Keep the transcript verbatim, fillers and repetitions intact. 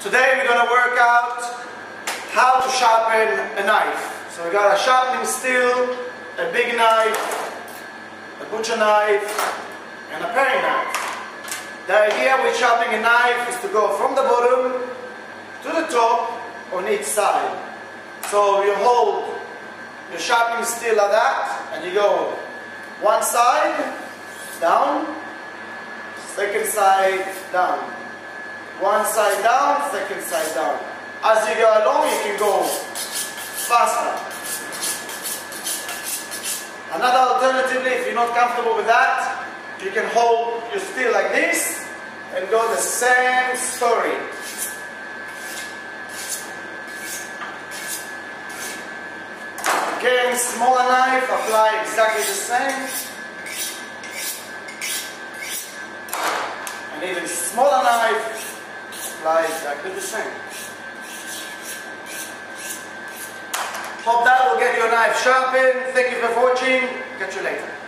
Today we're going to work out how to sharpen a knife. So we got a sharpening steel, a big knife, a butcher knife, and a paring knife. The idea with sharpening a knife is to go from the bottom to the top on each side. So you hold your sharpening steel like that, and you go one side, down, second side, down. One side down, second side down. As you go along, you can go faster. Another alternatively, if you're not comfortable with that, you can hold your steel like this and go the same story. Again, smaller knife, apply exactly the same. And even smaller knife, apply exactly the same. Hope that will get your knife sharpened. Thank you for watching. Catch you later.